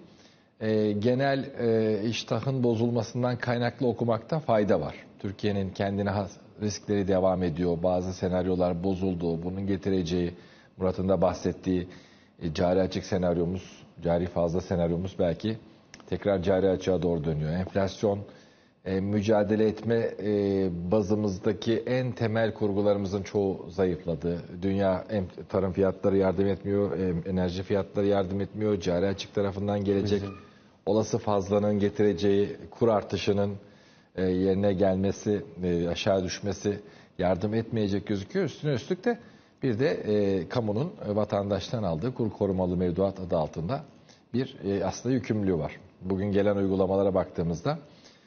genel iştahın bozulmasından kaynaklı okumakta fayda var. Türkiye'nin kendine has riskleri devam ediyor. Bazı senaryolar bozuldu. Bunun getireceği, Murat'ın da bahsettiği cari açık senaryomuz, cari fazla senaryomuz belki tekrar cari açığa doğru dönüyor. Enflasyon mücadele etme bazımızdaki en temel kurgularımızın çoğu zayıfladı. Dünya tarım fiyatları yardım etmiyor, enerji fiyatları yardım etmiyor. Cari açık tarafından gelecek olası fazlanın getireceği kur artışının yerine gelmesi, aşağı düşmesi yardım etmeyecek gözüküyor. Üstüne üstlük de bir de kamunun vatandaştan aldığı kur korumalı mevduat adı altında bir aslında yükümlülüğü var. Bugün gelen uygulamalara baktığımızda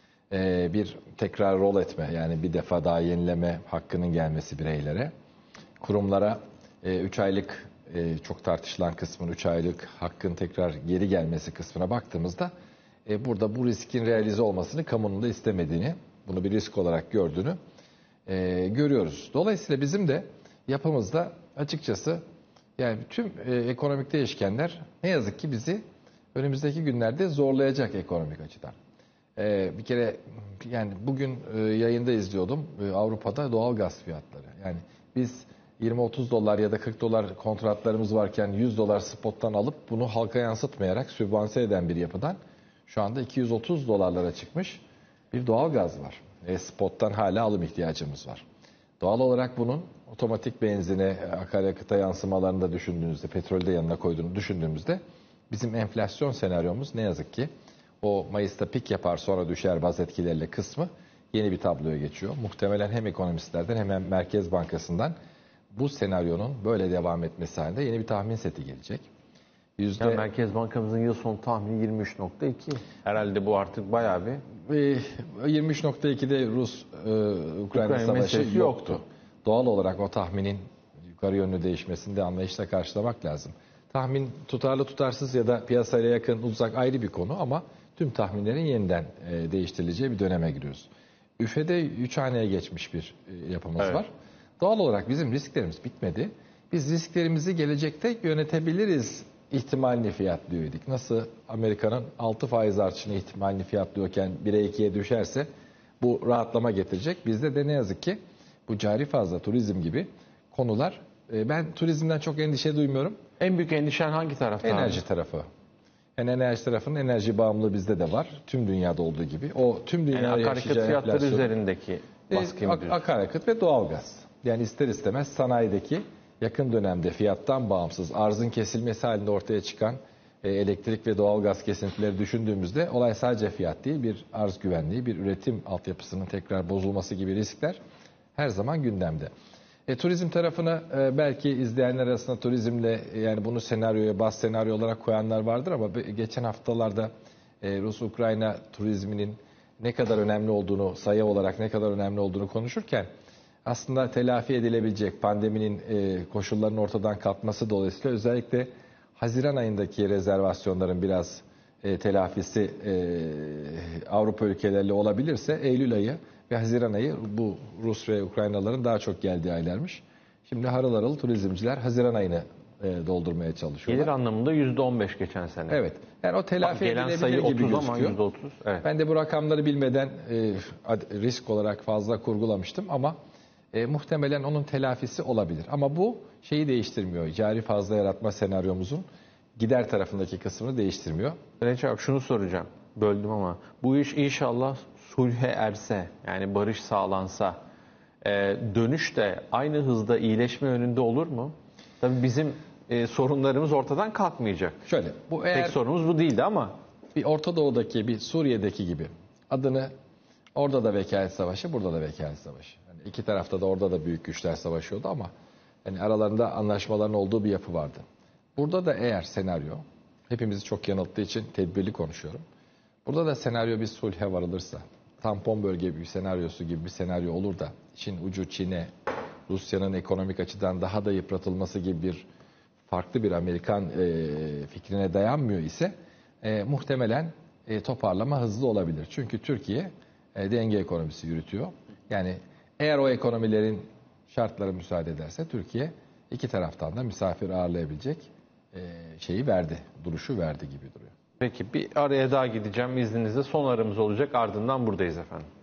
bir tekrar rol etme, yani bir defa daha yenileme hakkının gelmesi bireylere, kurumlara 3 aylık çok tartışılan kısmın 3 aylık hakkın tekrar geri gelmesi kısmına baktığımızda burada bu riskin realize olmasını kamunun da istemediğini, bunu bir risk olarak gördüğünü görüyoruz. Dolayısıyla bizim de yapımızda açıkçası yani tüm ekonomik değişkenler ne yazık ki bizi önümüzdeki günlerde zorlayacak ekonomik açıdan. Bir kere yani bugün yayında izliyordum Avrupa'da doğal gaz fiyatları. Yani biz 20-30 dolar ya da 40 dolar kontratlarımız varken 100 dolar spottan alıp bunu halka yansıtmayarak sübvanse eden bir yapıdan şu anda 230 dolarlara çıkmış bir doğal gaz var. Spottan hala alım ihtiyacımız var. Doğal olarak bunun otomatik benzine, akaryakıta yansımalarını da düşündüğünüzde, petrolü de yanına koyduğunu düşündüğümüzde bizim enflasyon senaryomuz ne yazık ki o Mayıs'ta pik yapar sonra düşer baz etkileriyle kısmı yeni bir tabloya geçiyor. Muhtemelen hem ekonomistlerden hem Merkez Bankası'ndan bu senaryonun böyle devam etmesi halinde yeni bir tahmin seti gelecek. Yani Merkez Bankamızın yıl sonu tahmini 23.2. Herhalde bu artık bayağı bir... 23.2'de Rus-Ukrayna savaşı yoktu. Doğal olarak o tahminin yukarı yönlü değişmesini de anlayışla karşılamak lazım. Tahmin tutarlı tutarsız ya da piyasayla yakın uzak ayrı bir konu ama tüm tahminlerin yeniden değiştirileceği bir döneme giriyoruz. Üfede 3 haneye geçmiş bir yapımız var. Doğal olarak bizim risklerimiz bitmedi. Biz risklerimizi gelecekte yönetebiliriz ihtimalini fiyatlıyorduk. Nasıl Amerika'nın 6 faiz artışını ihtimalini fiyatlıyorken 1'e 2'ye düşerse bu rahatlama getirecek. Bizde de ne yazık ki bu cari fazla, turizm gibi konular. Ben turizmden çok endişe duymuyorum. En büyük endişen hangi tarafta? Enerji tarafı. Yani enerji tarafının enerji bağımlılığı bizde de var. Tüm dünyada olduğu gibi. O tüm dünyada Yani akaryakıt yaşayacağı fiyatları enflasyon- üzerindeki baskı mı diyorsun? Akaryakıt ve doğalgaz. Yani ister istemez sanayideki yakın dönemde fiyattan bağımsız arzın kesilmesi halinde ortaya çıkan elektrik ve doğalgaz kesintileri düşündüğümüzde olay sadece fiyat değil, bir arz güvenliği, bir üretim altyapısının tekrar bozulması gibi riskler her zaman gündemde. Turizm tarafına belki izleyenler arasında turizmle yani bunu senaryoya, baz senaryo olarak koyanlar vardır ama geçen haftalarda Rus-Ukrayna turizminin ne kadar önemli olduğunu, sayı olarak ne kadar önemli olduğunu konuşurken aslında telafi edilebilecek pandeminin koşullarının ortadan kalkması dolayısıyla özellikle Haziran ayındaki rezervasyonların biraz telafisi Avrupa ülkeleriyle olabilirse Eylül ayı ve Haziran ayı bu Rus ve Ukraynalıların daha çok geldiği aylarmış. Şimdi harıl harıl turizmciler Haziran ayını doldurmaya çalışıyorlar. Gelir anlamında %15 geçen sene. Evet. Yani o telafi Gelen edilebilir sayı gibi 30 ama gözüküyor. %30. Evet. Ben de bu rakamları bilmeden risk olarak fazla kurgulamıştım ama muhtemelen onun telafisi olabilir. Ama bu şeyi değiştirmiyor. Cari fazla yaratma senaryomuzun gider tarafındaki kısmını değiştirmiyor. Recep abi şunu soracağım. Böldüm ama bu iş inşallah sulhe erse, yani barış sağlansa, dönüş de aynı hızda iyileşme yönünde olur mu? Tabii bizim sorunlarımız ortadan kalkmayacak. Şöyle, bu Tek eğer sorunumuz bu değildi ama bir Orta Doğu'daki, bir Suriye'deki gibi adını orada da vekalet savaşı, burada da vekalet savaşı. Yani iki tarafta da orada da büyük güçler savaşıyordu ama yani aralarında anlaşmaların olduğu bir yapı vardı. Burada da eğer senaryo, hepimizi çok yanılttığı için tedbirli konuşuyorum. Burada da senaryo bir sulhe varılırsa, tampon bölge bir senaryosu gibi bir senaryo olur da işin ucu Çin'e, Rusya'nın ekonomik açıdan daha da yıpratılması gibi bir farklı bir Amerikan fikrine dayanmıyor ise muhtemelen toparlama hızlı olabilir. Çünkü Türkiye denge ekonomisi yürütüyor. Yani eğer o ekonomilerin şartları müsaade ederse Türkiye iki taraftan da misafir ağırlayabilecek şeyi verdi, duruşu verdi gibi duruyor. peki bir araya daha gideceğim izninizle. Son aramız olacak, ardından buradayız efendim.